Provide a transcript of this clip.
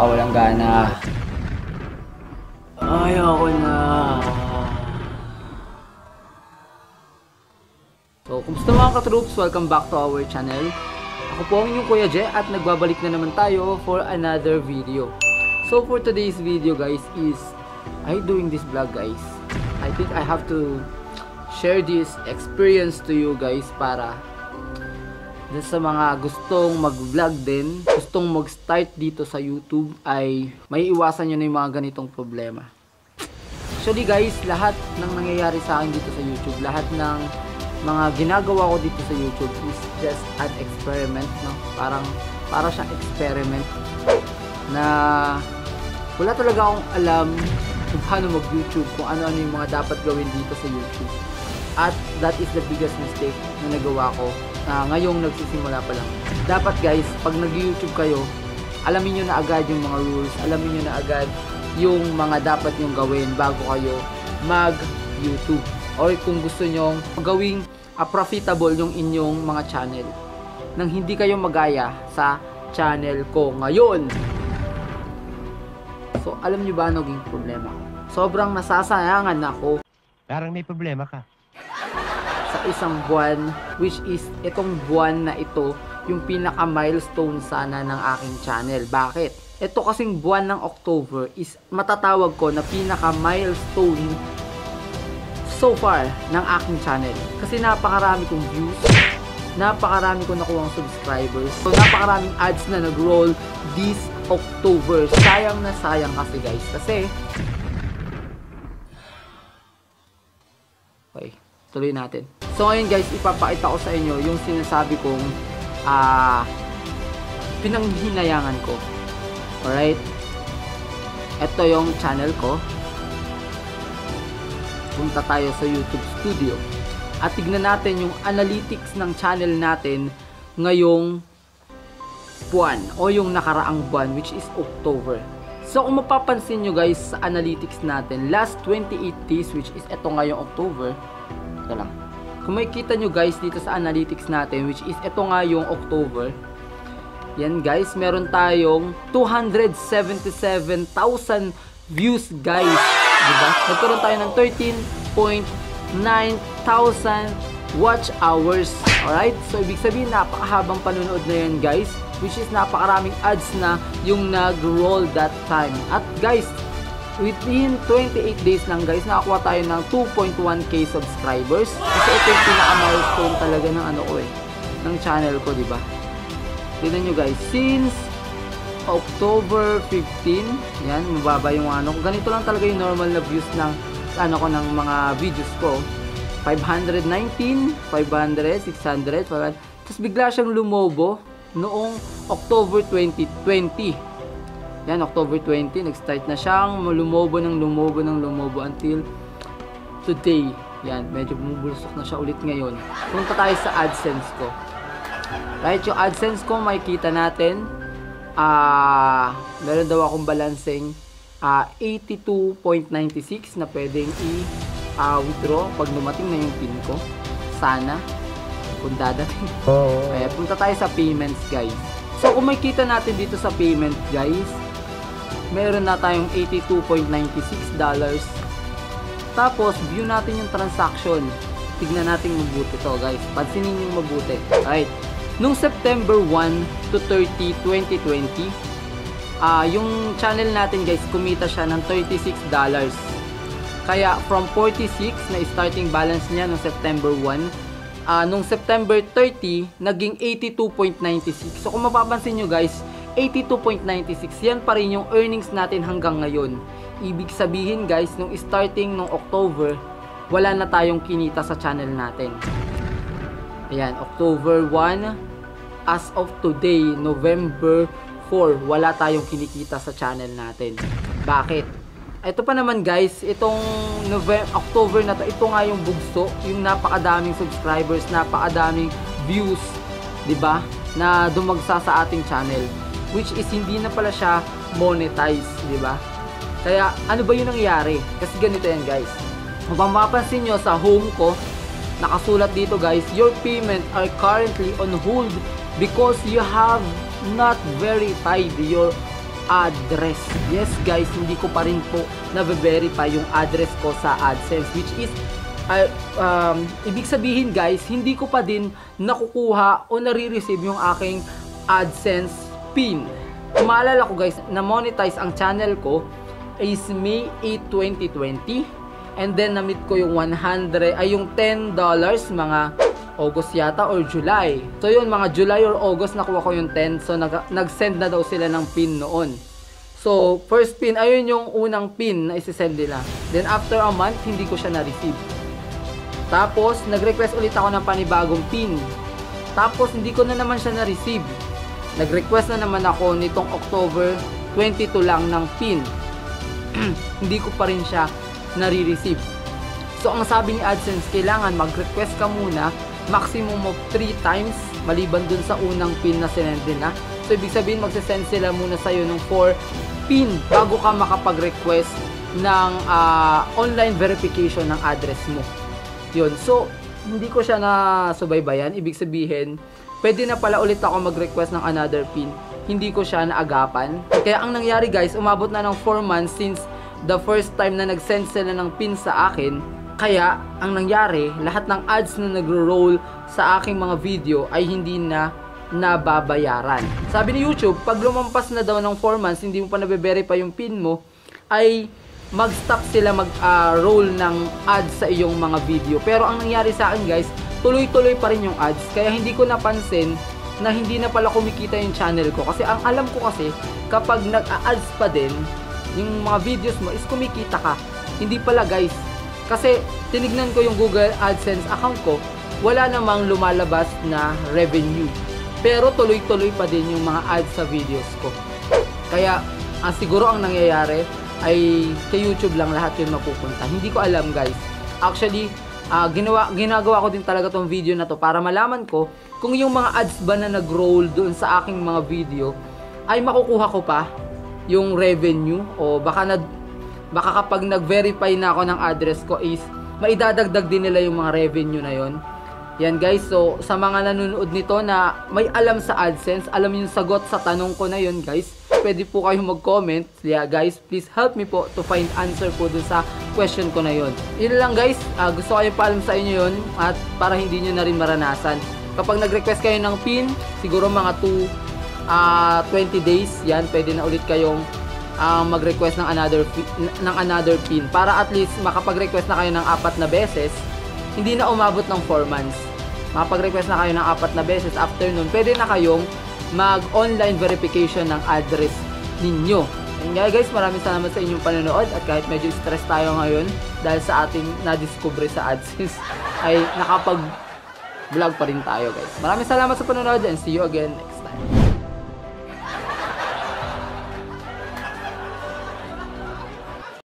nakakawalang gana. Ayoko na. So, kumusta mga ka-troops? Welcome back to our channel. Ako po ang inyong Kuya Je at nagbabalik na naman tayo for another video. So, for today's video guys is, I doing this vlog guys. I think I have to share this experience to you guys para sa mga gustong mag-vlog din, gustong mag-start dito sa YouTube ay may iwasan nyo na yung mga ganitong problema. Actually guys, lahat ng nangyayari sa akin dito sa YouTube, lahat ng mga ginagawa ko dito sa YouTube is just an experiment, no? Para siyang experiment na wala talaga akong alam kung paano mag-YouTube, kung ano-ano yung mga dapat gawin dito sa YouTube. At that is the biggest mistake na nagawa ko ngayong nagsisimula pa lang. Dapat guys, pag nag-YouTube kayo, alamin nyo na agad yung mga rules, alamin nyo na agad yung mga dapat nyong gawin bago kayo mag-YouTube. Or kung gusto nyo gawing profitable yung inyong mga channel nang hindi kayo magaya sa channel ko ngayon. So, alam nyo ba ano naging problema ko? Sobrang nasasayangan ako. Parang may problema ka. Sa isang buwan, which is itong buwan na ito, yung pinaka milestone sana ng aking channel. Bakit? Ito kasing buwan ng October is matatawag ko na pinaka milestone so far ng aking channel. Kasi napakarami kong views, napakarami kong nakuhang subscribers, so napakaraming ads na nag-roll this October. Sayang na sayang kasi guys. Kasi okay, tuloy natin. So ngayon guys, ipapakita ko sa inyo yung sinasabi kong pinanghinayangan ko. Alright? Ito yung channel ko. Punta tayo sa YouTube Studio. At tignan natin yung analytics ng channel natin ngayong buwan o yung nakaraang buwan, which is October. So kung mapapansin nyo guys sa analytics natin, last 28 days, which is ito ngayong October. Ito lang. Kung makikita nyo guys dito sa analytics natin, which is ito nga yung October. Yan guys, meron tayong 277,000 views guys. Diba? Nagkaroon tayo ng 13.9 thousand watch hours. Alright? So ibig sabihin napakahabang panunood na yan guys, which is napakaraming ads na yung nag-roll that time. At guys, within 28 days lang guys, nakakuha tayo ng 2.1k subscribers. Kasi ito yung pinaka-milestone talaga ng ano ko ng channel ko, diba? Tignan nyo guys, since October 15, yan, mababa yung ano. Ganito lang talaga yung normal na views ng ano ko, ng mga videos ko. 519, 500, 600, 500. Tapos bigla siyang lumobo noong October 2020. Yan, October 20, nag-start na siyang lumobo until today. Yan, medyo bumubulsok na siya ulit ngayon. Punta tayo sa AdSense ko. Right, yung AdSense ko, makikita natin, meron daw akong balancing 82.96 na pwedeng i-withdraw pag dumating na yung pin ko. Sana, kung dadating. Kaya punta tayo sa payments guys. So kung makikita natin dito sa payment guys, meron na tayong $82.96. Tapos view natin yung transaction. Tignan natin mabuti to guys. Pansinin yung mabuti. Alright. Nung September 1 to 30, 2020, yung channel natin guys, kumita siya ng $36. Kaya from 46 na starting balance niya nung September 1, nung September 30, naging 82.96. So kung mapapansin nyo guys, 82.96, yan pa rin yung earnings natin hanggang ngayon. Ibig sabihin guys, nung starting nung October, wala na tayong kinita sa channel natin. Ayan, October 1, as of today, November 4, wala tayong kinikita sa channel natin. Bakit? Ito pa naman guys, itong October na to, ito nga yung bugso, yung napakadaming subscribers, napakadaming views, 'di ba? Na dumagsa sa ating channel, which is hindi na pala siya monetize, 'di ba? Kaya ano ba 'yung nangyari? Kasi ganito yan guys. Kung mapapansin nyo sa home ko, nakasulat dito guys, your payment are currently on hold because you have not verified your address. Yes guys, hindi ko pa rin po na-verify yung address ko sa AdSense, which is ibig sabihin guys, hindi ko pa din nakukuha o nare-receive yung aking AdSense PIN. Maalala ko guys, na-monetize ang channel ko is May 8, 2020. And then na-meet ko yung yung $10 mga August yata or July. So yun, mga July or August nakuha ko yung 10. So nag-send na daw sila ng PIN noon. So first PIN, ayun yung unang PIN na isi-send nila. Then after a month, hindi ko siya na-receive. Tapos nag-request ulit ako ng panibagong PIN. Tapos hindi ko na naman siya na-receive. Nag-request na naman ako nitong October 22 lang ng PIN. Hindi ko pa rin siya nare-receive. So ang sabi ni AdSense, kailangan mag-request ka muna maximum of 3 times maliban dun sa unang PIN na sinend nila. So ibig sabihin magsasend sila muna sa'yo ng 4 PIN bago ka makapag-request ng online verification ng address mo. Yun. So hindi ko siya nasubaybayan. Ibig sabihin pwede na pala ulit ako mag-request ng another PIN. Hindi ko siya naagapan. Kaya ang nangyari guys, umabot na ng 4 months since the first time na nag-send sila ng PIN sa akin. Kaya ang nangyari, lahat ng ads na nagro-roll sa aking mga video ay hindi na nababayaran. Sabi ni YouTube, pag lumampas na daw ng 4 months, hindi mo pa nabe-verify yung PIN mo, ay mag-stop sila mag-roll ng ads sa iyong mga video. Pero ang nangyari sa akin guys, tuloy-tuloy pa rin yung ads. Kaya hindi ko napansin na hindi na pala kumikita yung channel ko. Kasi ang alam ko kasi, kapag nag-ads pa din, yung mga videos mo is kumikita ka. Hindi pala guys. Kasi tinignan ko yung Google AdSense account ko, wala namang lumalabas na revenue. Pero tuloy-tuloy pa din yung mga ads sa videos ko. Kaya siguro ang nangyayari ay kay YouTube lang lahat yun mapupunta. Hindi ko alam guys. Actually, ginagawa ko din talaga tong video na to para malaman ko kung yung mga ads ba na nag-roll doon sa aking mga video ay makukuha ko pa yung revenue, o baka kapag nag-verify na ako ng address ko is maidadagdag din nila yung mga revenue na yon. Yan guys, so sa mga nanonood nito na may alam sa AdSense, alam yung sagot sa tanong ko na yon guys, pwede po kayong mag-comment. Yeah guys, please help me po to find answer po dun sa question ko na yon. Yun lang guys, gusto ko kayo paalam sa inyo yon at para hindi nyo na rin maranasan. Kapag nag-request kayo ng PIN, siguro mga 20 days, yan, pwede na ulit kayong mag-request ng another PIN para at least makapag-request na kayo ng 4 na beses, hindi na umabot ng 4 months. Makapag-request na kayo ng 4 na beses, after nun, pwede na kayong mag-online verification ng address ninyo. And guys, maraming salamat sa inyong panonood at kahit medyo stress tayo ngayon dahil sa ating na-discover sa AdSense ay nakapag-vlog pa rin tayo guys. Maraming salamat sa panonood and see you again next time.